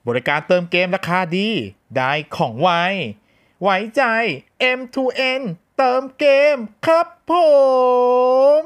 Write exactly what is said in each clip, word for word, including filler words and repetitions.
บริการเติมเกมราคาดีได้ของไวไว้ใจ เอ็ม ทู เอ็น เติมเกมครับผม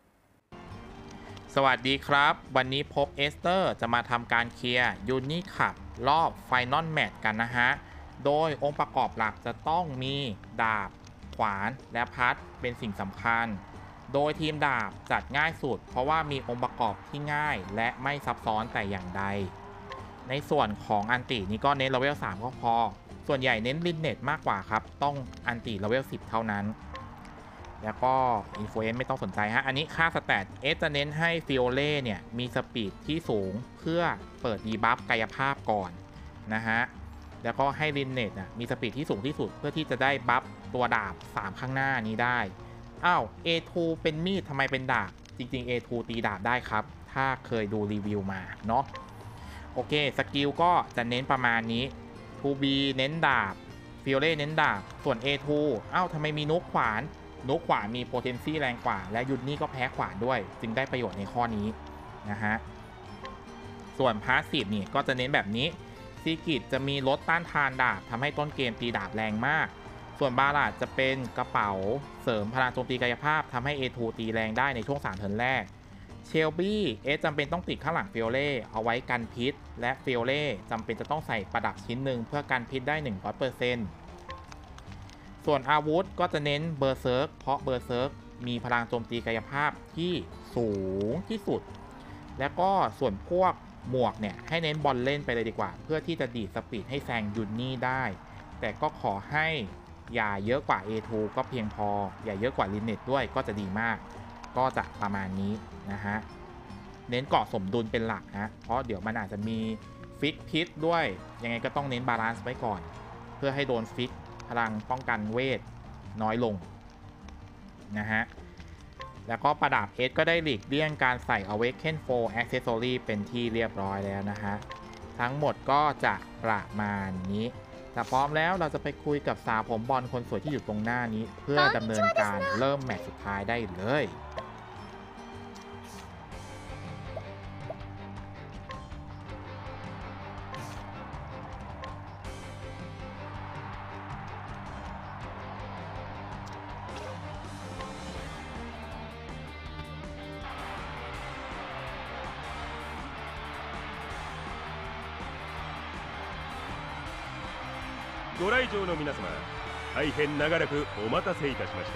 สวัสดีครับวันนี้พบเอสเตอร์จะมาทำการเคลียร์ยูนิคัพรอบไฟนอลแมตช์กันนะฮะโดยองค์ประกอบหลักจะต้องมีดาบขวานและพัดเป็นสิ่งสำคัญโดยทีมดาบจัดง่ายสุดเพราะว่ามีองค์ประกอบที่ง่ายและไม่ซับซ้อนแต่อย่างใดในส่วนของอันตินี้ก็เน้นเลเวลสามก็พอส่วนใหญ่เน้นลินเน็ตมากกว่าครับต้องอันติเลเวลสิบเท่านั้นแล้วก็อินฟลูเอนซ์ไม่ต้องสนใจฮะอันนี้ค่าสแตทเอสจะเน้นให้ฟิโอเล่เนี่ยมีสปีดที่สูงเพื่อเปิดดีบัฟกายภาพก่อนนะฮะแล้วก็ให้ลินเน็ตอ่ะมีสปีดที่สูงที่สุดเพื่อที่จะได้บัฟตัวดาบสามข้างหน้านี้ได้อ้าว เอ ทู เป็นมีดทำไมเป็นดาบจริงๆ เอ ทู ตีดาบได้ครับถ้าเคยดูรีวิวมาเนาะโอเคสกิลก็จะเน้นประมาณนี้ ทู บี เน้นดาบฟิโอเล่เน้นดาบส่วน เอ ทู อ้าวทำไมมีนุกขวานนุกขวานมี potency แรงกว่าและยุนนี่ก็แพ้ขวานด้วยจึงได้ประโยชน์ในข้อนี้นะฮะส่วนพาสซีฟนี่ก็จะเน้นแบบนี้ซีกิตจะมีลดต้านทานดาบทำให้ต้นเกมตีดาบแรงมากส่วนบาลาดจะเป็นกระเป๋าเสริมพลังโจมตีกายภาพทำให้ เอ ทู ตีแรงได้ในช่วงสามเทิร์นแรกเชลบี้เอสจำเป็นต้องติดข้างหลังฟิโอเล่เอาไว้กันพิษและฟิโอเล่จำเป็นจะต้องใส่ประดับชิ้นหนึ่งเพื่อกันพิษได้ หนึ่งร้อยเปอร์เซ็นต์ ส่วนอาวุธก็จะเน้นเบอร์เซิร์กเพราะเบอร์เซิร์กมีพลังโจมตีกายภาพที่สูงที่สุดและก็ส่วนพวกหมวกเนี่ยให้เน้นบอลเล่นไปเลยดีกว่าเพื่อที่จะดีดสปีดให้แซงยุนนี่ได้แต่ก็ขอให้อย่าเยอะกว่า เอ ทู ก็เพียงพออย่าเยอะกว่าลินเน็ตด้วยก็จะดีมากก็จะประมาณนี้นะฮะเน้นเกาะสมดุลเป็นหลักนะเพราะเดี๋ยวมันอาจจะมีฟิกพิษด้วยยังไงก็ต้องเน้นบาลานซ์ไว้ก่อนเพื่อให้โดนฟิกพลังป้องกันเวทน้อยลงนะฮะแล้วก็ประดับ S ก็ได้หลีกเลี่ยงการใส่ Awaken โฟร์ Accessory เป็นที่เรียบร้อยแล้วนะฮะทั้งหมดก็จะประมาณนี้แต่พร้อมแล้วเราจะไปคุยกับสาวผมบอลคนสวยที่อยู่ตรงหน้านี้เพื่อดำเนินการเริ่มแมตช์สุดท้ายได้เลยご来場の皆様、大変長らくお待たせいたしました。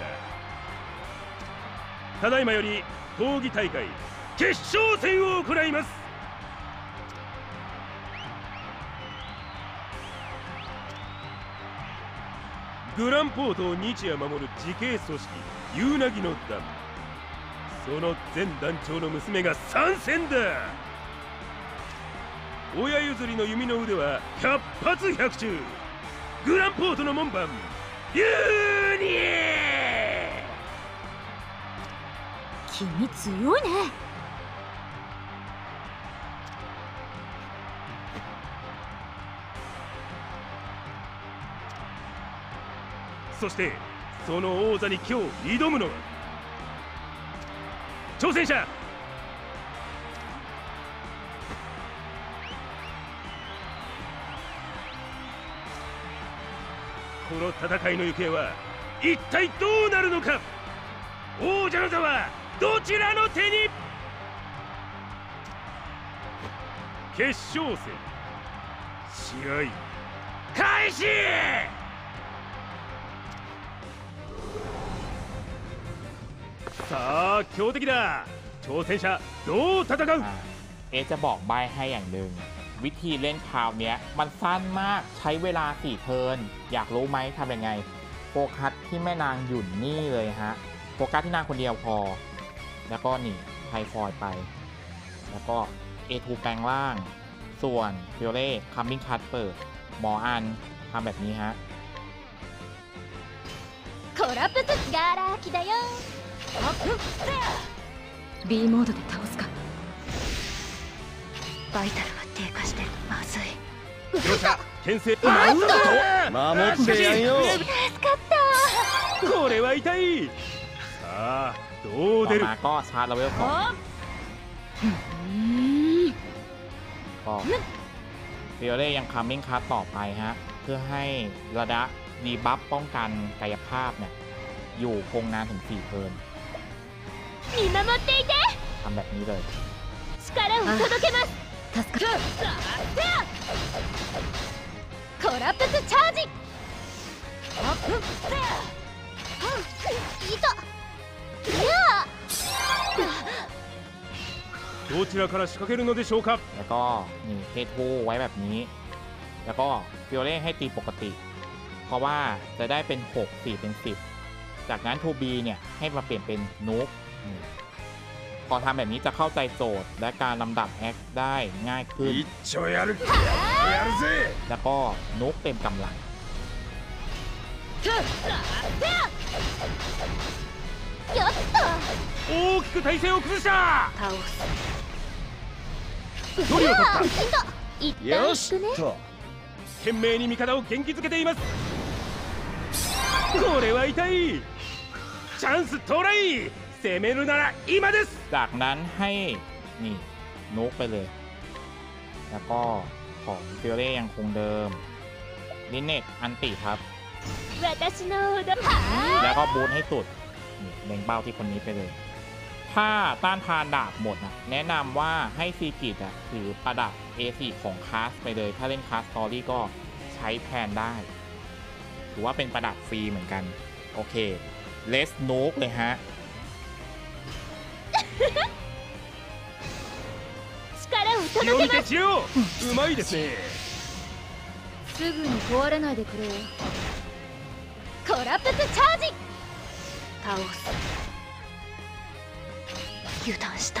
ただいまより闘技大会決勝戦を行います。グランポートを日夜守る自警組織ユーナギの団、その前団長の娘が参戦だ。親譲りの弓の腕は百発百中。グランポートの門番ユーニエ。 君強いね。 そしてその王座に今日挑むのは挑戦者この戦いの行方は一体どうなるのか。王者の座はどちらの手に。決勝戦試合開始。さあ強敵だ。挑戦者どう戦う。 เอจะบอกใบ้ให้อย่างหนึ่งวิธีเล่นคราวนี้มันสั้นมากใช้เวลาสี่เทิร์นอยากรู้ไหมทำยังไงโฟกัสที่แม่นางหยุ่นนี่เลยฮะโฟกัสที่นางคนเดียวพอแล้วก็นี่ไทฟอยไปแล้วก็ เอ ทู แปลงล่างส่วนฟิโอเล่คัมมิ่งคัทเปิดหมออันทำแบบนี้ฮะコラプスガラキだよ。B モードで倒すか。バイタルが低下してまずい。 両者牽制なんだと守ってやんよ。 助かった。 これは痛い。さあどう出る。 ต่อมาก็ชาร์จเลเวลสองก็ฟิโอเล่ยังคัมมิ่งคัสต่อไปฮะเพื่อให้ระดับดีบัฟป้องกันกายภาพเนี่ยอยู่คงนานถึงสี่เทิร์น見守っていてทำแบบนี้เลย力を届けます助かるコラプスチャージいたいやどちらから仕掛けるのでしょうかแล้วก็นี่เททูไว้แบบนี้ แล้วก็ฟิโอเล่ให้ตีปกติ เพราะว่าจะได้เป็นหก สี่เป็นสิบจากนั้น ทู บี เนี่ยให้มาเปลี่ยนเป็นนู๊กพอทำแบบนี้จะเข้าใจโจทย์และการลำดับแอคได้ง่ายขึ้น一丁やるやるぜแล้วก็นู๊กเต็มกำลังやった大きく体勢を崩した倒す距離を取っいた一旦引くねた懸命に味方を元気づけていますこれは痛いチャンス到来攻めるなら今ですจากนั้นให้นี่นู๊กไปเลย แล้วก็ของฟิโอเล่ยังคงเดิมลินเนตอันติครับ私のうどんはแล้วก็บูทให้สุดนี่เล็งเป้าที่คนนี้ไปเลย ถ้าต้านทานดาบหมดนะแนะนำว่าให้ซีกิตอะถือประดับ เอ โฟร์ ของคลาสไปเลย ถ้าเล่นคลาสสตอรี่ก็ใช้แทนได้ ถือว่าเป็นประดับฟรีเหมือนกัน โอเคเลสนูกเลยฮะ力を気を届けます見て千代うまいですねすぐに壊れないでくれよコラプスチャージ倒す油断した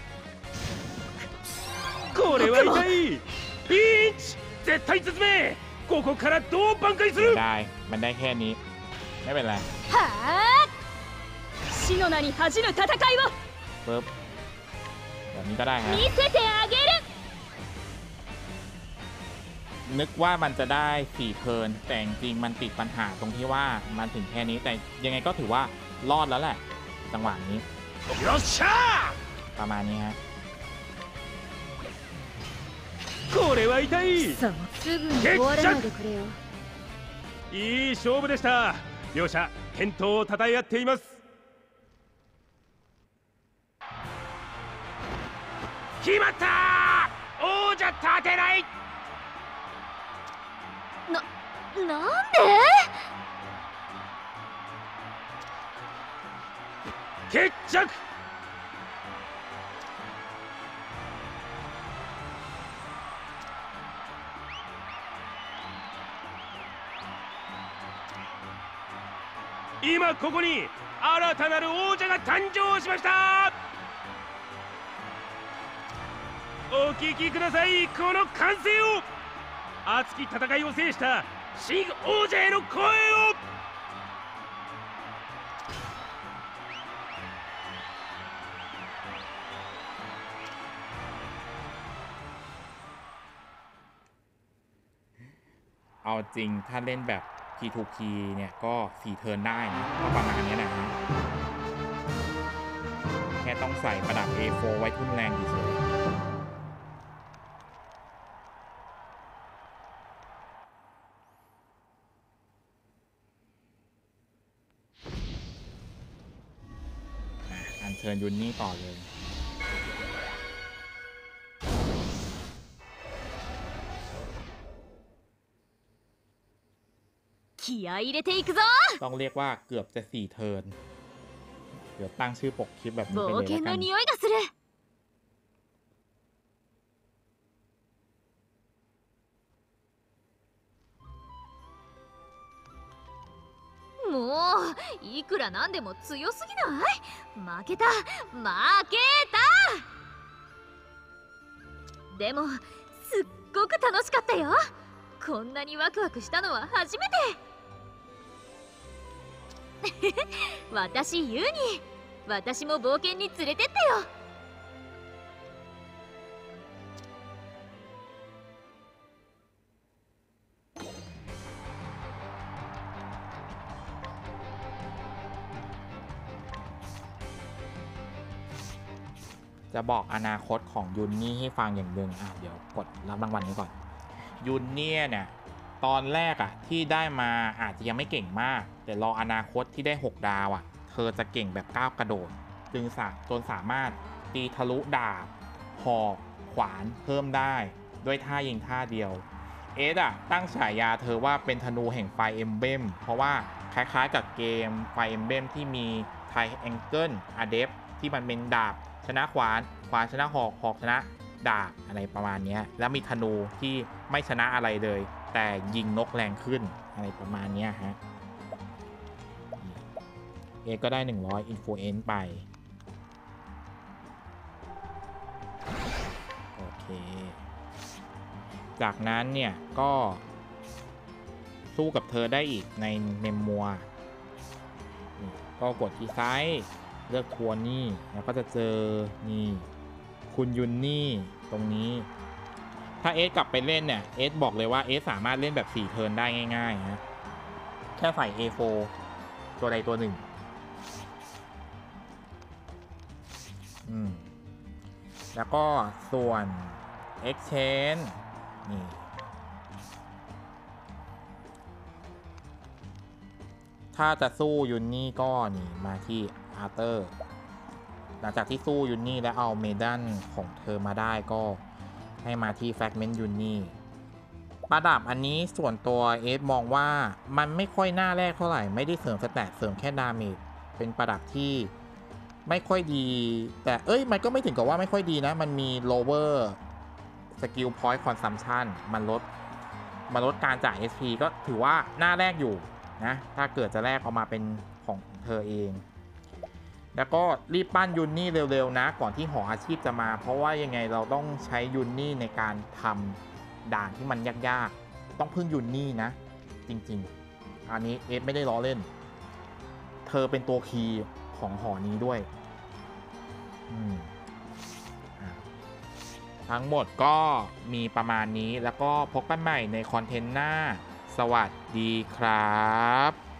これは痛いピンチ絶対絶命ここからどう挽回すไม่るได้ มันได้แค่นี้ ไม่เป็นไรはあ死の名に恥じぬ戦いをปึ๊บแบบนี้ก็ได้ฮะ見せてあげるนึกว่ามันจะได้สี่เทิร์นแต่จริงๆมันติดปัญหาตรงที่ว่ามันถึงแค่นี้ แต่ยังไงก็ถือว่ารอดแล้วแหละ จังหวะนี้よっしゃประมาณนี้ฮะーこれは痛いそうすぐに壊れないでくれよいい勝負でした両者健闘をたたえ合っています決まった王者立てないな、なんで決着今ここに新たなる王者が誕生しましたお聞きくださいこの歓声を熱き戦いを制した新王者への声をเอาจริงถ้าเล่นแบบ พี ทู พี เนี่ยก็สี่เทิร์นได้นะก็ประมาณนี้นะฮะแค่ต้องใส่ประดับ เอ โฟร์ ไว้ทุ่นแรงเฉยอัญเชิญยุนนี่ต่อเลย気合い入れていくぞต้องเรียกว่าเกือบจะสี่เทิร์นเดี๋ยวตั้งชื่อปกคลิปแบบนี้ไป冒เลย険แล้วกัのน匂いがするもういくらなんでも強すぎない負けた負けたでもすっごく楽しかったよこんなにワクワクしたのは初めて私ユーニ私も冒険に連れてってよจะบอกอนาคตของยุนนี่ให้ฟังอย่างหนึ่งอ่ะเดี๋ยวกดรับรางวัลนี้ก่อนยุนเนี่ยเนี่ยตอนแรกอะที่ได้มาอาจจะยังไม่เก่งมากแต่รออนาคตที่ได้หกดาวอะเธอจะเก่งแบบก้าวกระโดดจึงสาจนสามารถตีทะลุดาบหอกขวานเพิ่มได้ด้วยท่ายิงท่าเดียวเอสอะตั้งฉายาเธอว่าเป็นธนูแห่งไฟเอมเบมเพราะว่าคล้ายๆกับเกมไฟเอมเบมที่มีไทแองเกิลอะเดฟที่มันเป็นดาบชนะขวานขวานชนะหอกหอกชนะดาบอะไรประมาณนี้แล้วมีธนูที่ไม่ชนะอะไรเลยแต่ยิงนกแรงขึ้นอะไรประมาณนี้ฮะเอก็ได้หนึ่งร้อย influence ไปโอเคจากนั้นเนี่ยก็สู้กับเธอได้อีกในเมมมัวก็กดที่ไซส์เลือกทัวร์นี่แล้วก็จะเจอนี่คุณยุนนี่ตรงนี้ถ้าเอสกลับไปเล่นเนี่ยเอสบอกเลยว่าเอสสามารถเล่นแบบสี่เทิร์นได้ง่ายๆฮะแค่ใส่ เอ โฟร์ ตัวใดตัวหนึ่งอืมแล้วก็ส่วน Exchange นี่ถ้าจะสู้ยุนนี่ก็นี่มาที่อาร์เตอร์หลังจากที่สู้ยุนนี่แล้วเอาเมดัลของเธอมาได้ก็ให้มาที่แฟกเมนต์ยุนนี่ประดับอันนี้ส่วนตัวเอสมองว่ามันไม่ค่อยน่าแรกเท่าไหร่ไม่ได้เสริมสแตทเสริมแค่ดาเมจเป็นประดับที่ไม่ค่อยดีแต่เอ้ยมันก็ไม่ถึงกับว่าไม่ค่อยดีนะมันมี lower skill point consumption มันลดมันลดการจ่าย เอส พี ก็ถือว่าน่าแรกอยู่นะถ้าเกิดจะแลกออกมาเป็นของเธอเองแล้วก็รีบปั้นยุนนี่เร็วๆนะก่อนที่หออาชีพจะมาเพราะว่ายังไงเราต้องใช้ยุนนี่ในการทำด่านที่มันยากๆต้องพึ่งยุนนี่นะจริงๆอันนี้เอฟไม่ได้ล้อเล่นเธอเป็นตัวคีย์ของหอนี้ด้วยอืมทั้งหมดก็มีประมาณนี้แล้วก็พบกันใหม่ในคอนเทนต์หน้าสวัสดีครับ